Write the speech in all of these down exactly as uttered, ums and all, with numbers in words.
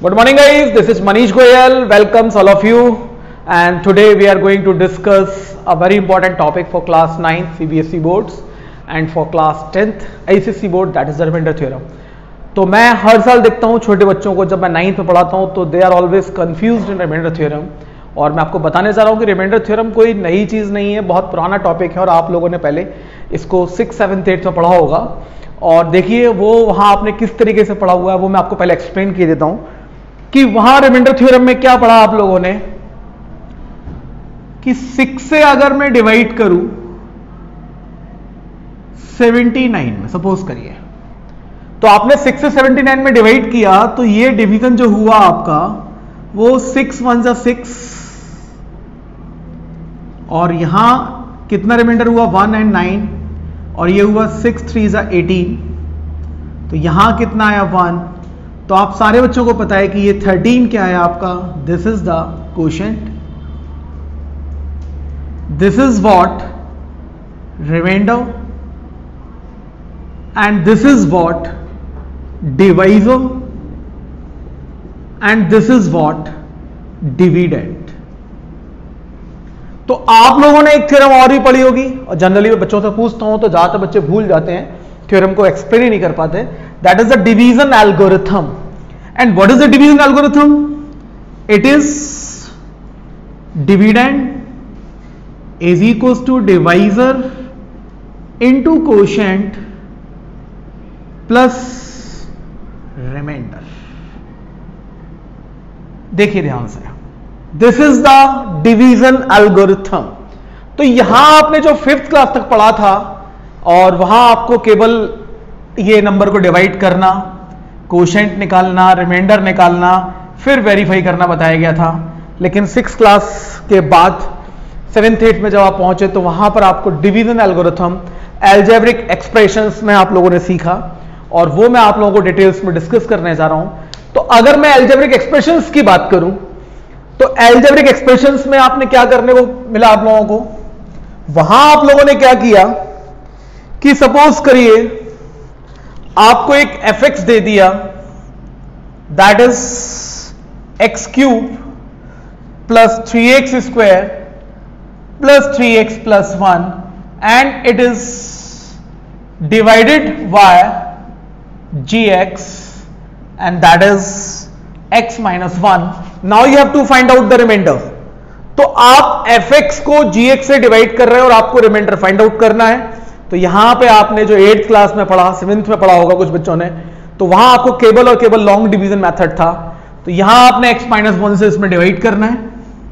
Good morning guys, this is Manish Goyal, welcomes all of you, and today we are going to discuss a very important topic for class ninth C B S E boards and for class tenth I C S E board, that is the remainder theorem. तो मैं हर साल देखता हूँ छोटे बच्चों को, जब मैं नाइन्थ में पढ़ाता हूँ तो they are always confused in remainder theorem, और मैं आपको बताने जा रहा हूँ कि रिमाइंडर थ्योरम कोई नई चीज़ नहीं है, बहुत पुराना टॉपिक है और आप लोगों ने पहले इसको सिक्स सेवन्थ एट्थ में पढ़ा होगा। और देखिए वो वहाँ आपने किस तरीके से पढ़ा हुआ है वो मैं आपको पहले एक्सप्लेन किए देता हूँ कि वहाँ रिमाइंडर थ्योरम में क्या पढ़ा आप लोगों ने कि सिक्स से अगर मैं डिवाइड करूँ सेवेंटी नाइन में, सपोज करिए, तो आपने सिक्स से सेवेंटी नाइन में डिवाइड किया तो ये डिवीजन जो हुआ आपका वो सिक्स वन जा सिक्स, और यहां कितना रिमाइंडर हुआ वन एंड नाइन, और ये हुआ सिक्स थ्री जा एटीन, तो यहां कितना आया वन। तो आप सारे बच्चों को पता है कि ये थर्टीन क्या है आपका, this is the quotient, this is what remainder, and this is what divisor, and this is what dividend. तो आप लोगों ने एक थ्योरम और भी पढ़ी होगी, और जनरली मैं बच्चों से पूछता हूं तो ज्यादातर बच्चे भूल जाते हैं, थ्योरम को एक्सप्लेन ही नहीं कर पाते, that is the division algorithm. And what is the division algorithm? It is dividend is equals to divisor into quotient plus remainder. देखिए ध्यान से, this is the division algorithm. तो यहां आपने जो फिफ्थ क्लास तक पढ़ा था और वहां आपको केवल ये नंबर को डिवाइड करना, क्वोशिएंट निकालना, रिमाइंडर निकालना, फिर वेरीफाई करना बताया गया था। लेकिन सिक्स क्लास के बाद सेवेंथ एट में जब आप पहुंचे तो वहां पर आपको डिवीजन एल्गोरिथम, एल्जेब्रिक एक्सप्रेशंस में आप लोगों ने सीखा, और वो मैं आप लोगों को डिटेल्स में डिस्कस करने जा रहा हूं। तो अगर मैं एल्जेब्रिक एक्सप्रेशंस की बात करूं तो एल्जेब्रिक एक्सप्रेशंस में आपने क्या करने को मिला आप लोगों को, वहां आप लोगों ने क्या किया कि सपोज करिए आपको एक एफ एक्स दे दिया, that is x cube plus three x square plus three x plus one, and it is divided by gx, and that is x minus one. Now you have to find out the remainder. तो आप fx को gx से divide कर रहे हैं और आपको reminder find out करना है। तो यहां पे आपने जो एट्थ क्लास में पढ़ा, सेवेंथ में पढ़ा होगा कुछ बच्चों ने, तो वहां आपको केवल और केवल लॉन्ग डिवीजन मेथड था। तो यहां आपने x माइनस वन से इसमें डिवाइड करना है।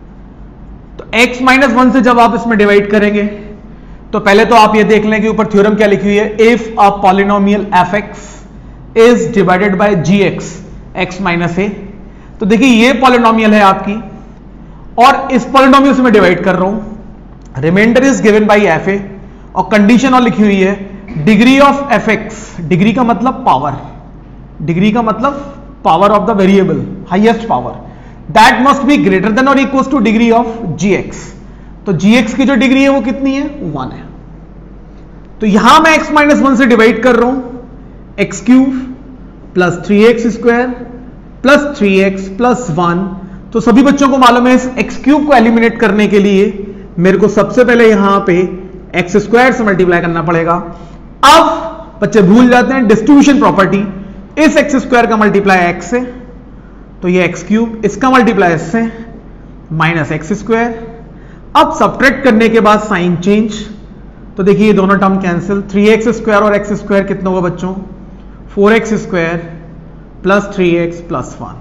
तो x माइनस वन से जब आप इसमें डिवाइड करेंगे तो पहले तो आप ये देख लें कि ऊपर थ्योरम क्या लिखी हुई है, if a polynomial fx is divided by gx, x minus a. तो देखिए ये पॉलिनोमियल है आपकी, और इस पॉलिनोमियल से मैं डिवाइड कर रहा हूं, remainder is given by f a, और कंडीशन और लिखी हुई है degree of f x, degree का मतलब पावर, डिग्री का मतलब power of the variable, highest power, that must be greater than और equals to degree of gx। तो gx की जो डिग्री है वो कितनी है, वन है। तो यहां मैं x माइनस वन से डिवाइड कर रहा हूं, x cube plus three x square plus three x plus one. तो सभी बच्चों को मालूम है इस एक्स क्यूब को एलिमिनेट करने के लिए मेरे को सबसे पहले यहां पे एक्स स्क्वायर से मल्टीप्लाई करना पड़ेगा। अब बच्चे भूल जाते हैं डिस्ट्रीब्यूशन प्रॉपर्टी, इस एक्स स्क्वायर का मल्टीप्लाई एक्स से, तो ये एक्स क्यूब, इसका मल्टीप्लाई एस से, माइनस एक्स स्क्वायर। अब सब्ट्रैक्ट करने के बाद साइन चेंज, तो देखिए ये दोनों term cancel, three x square और एक्स स्क्वायर कितना होगा बच्चों, four x square plus three x plus one,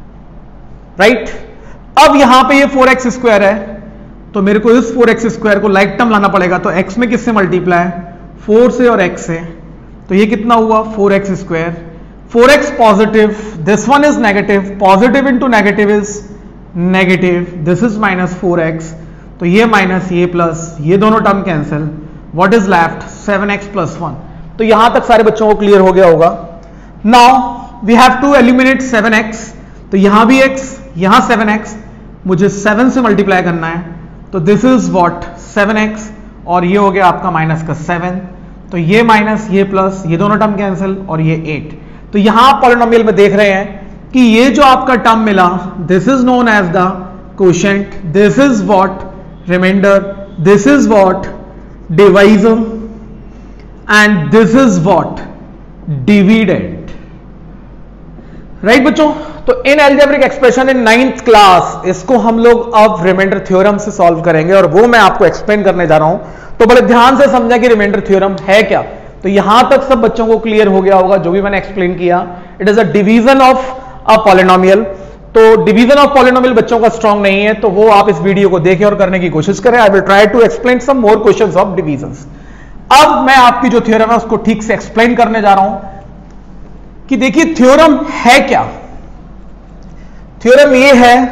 right. अब यहां पे ये फोर एक्स स्क्वायर है तो मेरे को इस फोर एक्स स्क्वायर को लाइक टर्म लाना पड़ेगा, तो x में किससे मल्टीप्लाई, फोर से और x से, तो ये कितना हुआ four x square, four x positive, this one is negative, positive into negative is negative, this is minus four x, तो ये माइनस ये प्लस, ये दोनों term cancel, what is left, seven x plus one. तो यहां तक सारे बच्चों को क्लियर हो गया होगा। Now we have to eliminate seven x, तो यहां भी x, यहां सेवन एक्स, मुझे सेवन से मल्टीप्लाई करना है, तो this is what seven x, और ये हो गया आपका माइनस का सेवन, तो ये माइनस ये प्लस, ये दोनों टर्म कैंसिल, और ये एट। तो यहां आप पॉलिनोमियल में देख रहे हैं कि ये जो आपका टर्म मिला, this is known as the quotient, this is what remainder, this is what divisor and this is what dividend. Right बच्चों, तो in algebraic expression in ninth class, इसको हम लोग अब रिमाइंडर थ्योरम से सॉल्व करेंगे और वो मैं आपको एक्सप्लेन करने जा रहा हूं। तो बड़े ध्यान से समझा कि रिमाइंडर थ्योरम है क्या। तो यहां तक सब बच्चों को क्लियर हो गया होगा जो भी मैंने एक्सप्लेन किया। It is a division of a polynomial. तो डिवीजन ऑफ पॉलिनोमियल बच्चों का स्ट्रांग नहीं है, तो वो आप इस वीडियो को देखें और करने की कोशिश करें। I will try to explain some more questions of divisions. अब मैं आपकी जो थ्योरम है उसको ठीक से एक्सप्लेन करने जा रहा हूं कि देखिए थ्योरम है क्या। थ्योरम ये है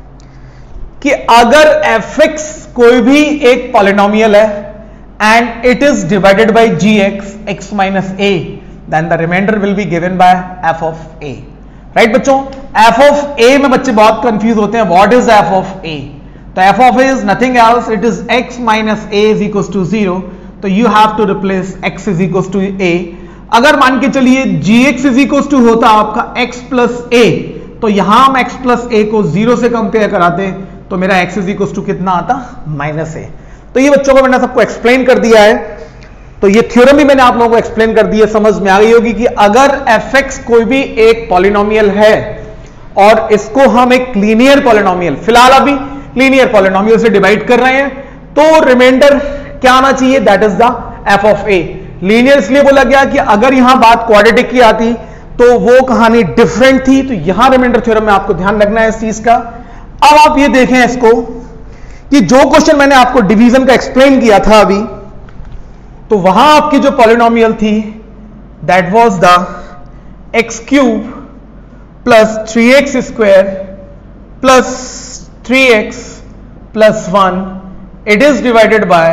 कि अगर एफ(x) कोई भी एक पॉलिनोमियल है and it is divided by gx x minus a, then the remainder will be given by f of a। Right बच्चों, f ऑफ a में बच्चे बहुत कंफ्यूज होते हैं, what is f of a। तो f of a is nothing else, it is x minus a is equal to zero. तो you have to replace x is equal to a। अगर मान के चलिए gx इज इक्वल टू होता आपका x plus a, तो यहां हम x प्लस a को जीरो से कंपेयर कराते तो मेरा x इज इक्वल टू कितना आता, माइनस a। तो ये बच्चों को मैंने सबको एक्सप्लेन कर दिया है। तो ये थ्योरम भी मैंने आप लोगों को एक्सप्लेन कर दिया, समझ में आ गई होगी कि अगर एफ(x) कोई भी एक पॉलिनोमियल है और इसको हम एक लीनियर पॉलिनोमियल, फिलहाल अभी लीनियर पॉलिनोमियल से डिवाइड कर रहे हैं, तो रिमाइंडर क्या आना चाहिए, that is the f of a। Linear इसलिए बोला गया कि अगर यहां बात क्वाड्रेटिक की आती तो वो कहानी डिफरेंट थी। तो यहां रिमाइंडर थ्योरम में आपको ध्यान रखना है इस चीज का। अब आप ये देखें इसको कि जो क्वेश्चन मैंने आपको डिवीजन का एक्सप्लेन किया था अभी, तो वहां आपकी जो पॉलिनोमियल थी that was the x cube plus three x square plus three x plus one, it is divided by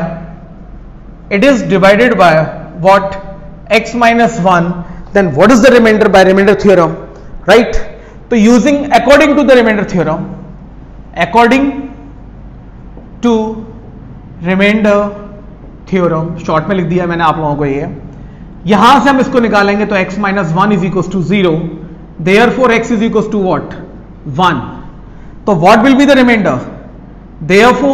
it is divided by what, x minus one. Then what is the remainder by remainder theorem, right. तो using according to the remainder theorem, according to remainder theorem, short में लिख दिया मैंने आप लोगों को ये, यहां से हम इसको निकालेंगे तो x minus one is equal to zero, therefore x is equal to what, one. तो what will be the remainder, therefore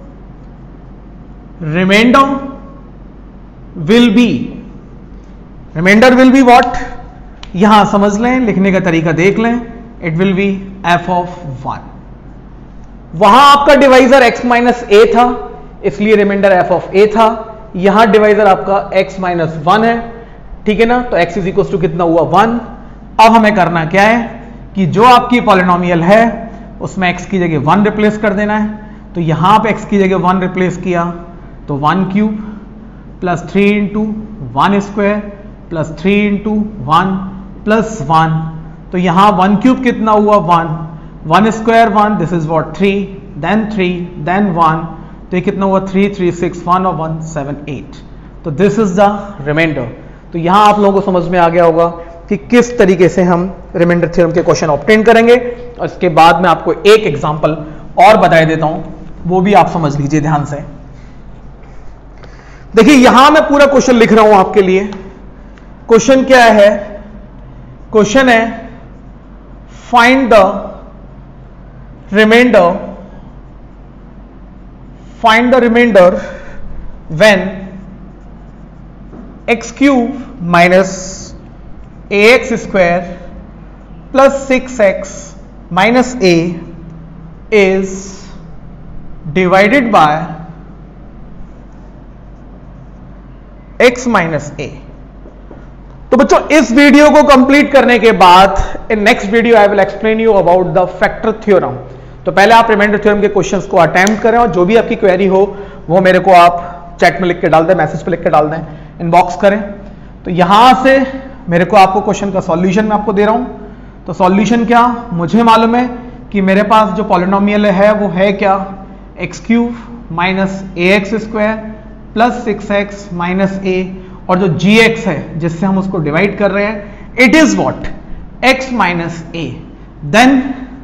remainder will be remainder will be what, यहां समझ लें, लिखने का तरीका देख लें, it will be f of one. वहां आपका डिवाइजर x माइनस a था, इसलिए रिमाइंडर f ऑफ a था। यहां डिवाइजर आपका x माइनस वन है, ठीक है ना। तो x इज इक्वल टू कितना हुआ, वन। अब हमें करना क्या है कि जो आपकी पॉलिनोमियल है उसमें x की जगह वन रिप्लेस कर देना है। तो यहां पे x की जगह वन रिप्लेस किया तो one cube plus three into one square plus three into one plus one. तो यहां वन क्यूब कितना हुआ, one, one square one, this is what three, then three, then one. तो ये कितना हुआ, थ्री, थ्री, सिक्स, वन और one, seven, eight. तो दिस इज द रिमाइंडर। तो यहां आप लोगों को समझ में आ गया होगा कि किस तरीके से हम रिमाइंडर थ्योरम के क्वेश्चन ऑब्टेन करेंगे। और इसके बाद मैं आपको एक एग्जांपल और बता देता हूं, वो भी आप समझ लीजिए ध्यान से। देखिए यहां मैं पूरा क्वेश्चन लिख रहा हूं आपके लिए। क्वेश्चन क्या है, क्वेश्चन है find the remainder find the remainder when x cube minus ax square plus six x minus a is divided by x minus a। तो बच्चों इस वीडियो को कंप्लीट करने के बाद in next video I will explain you about the factor theorem. तो पहले आप रिमाइंडर थ्योरम के क्वेश्चंस को अटेम्प्ट करें और जो भी आपकी क्वेरी हो वो मेरे को आप चैट में लिख के डाल दें, मैसेज पे लिख के डाल दें, इनबॉक्स करें। तो यहां से मेरे को आपको क्वेश्चन का सॉल्यूशन मैं आपको दे रहा हूं। तो सॉल्यूशन क्या, मुझे मालूम है कि मेरे पास जो पॉलिनोमियल है वो है क्या, x cube minus a x square plus six x minus a, और जो जी एक्स है जिससे हम उसको डिवाइड कर रहे हैं it is what, x minus a. Then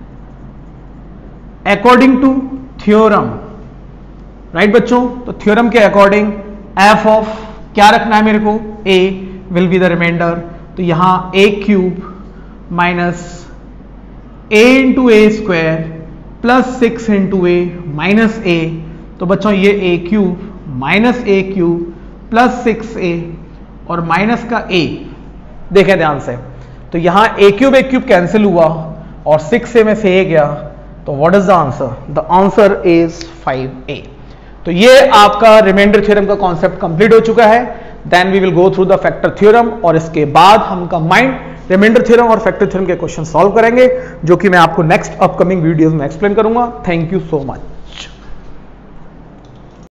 according to theorem, right बच्चों, तो थ्योरम के अकॉर्डिंग एफ ऑफ क्या रखना है मेरे को, a will be the remainder. तो यहां a cube minus a into a square plus six into a minus a, तो बच्चों ये a cube minus a cube plus six a और माइनस का ए, देखें ध्यान से, तो यहां a cube a cube cancel हुआ और सिक्स ए में से ए गया, तो what is the answer? The answer is five a. तो ये आपका रिमाइंडर थ्योरम का कॉन्सेप्ट कंप्लीट हो चुका है। Then we will go through the factor theorem और इसके बाद हम कंबाइंड रिमाइंडर थ्योरम और फैक्टर थ्योरम के क्वेश्चन सॉल्व करेंगे, जो कि मैं आपको नेक्स्ट अपकमिंग वीडियोस में एक्सप्लेन करूंगा। Thank you so much.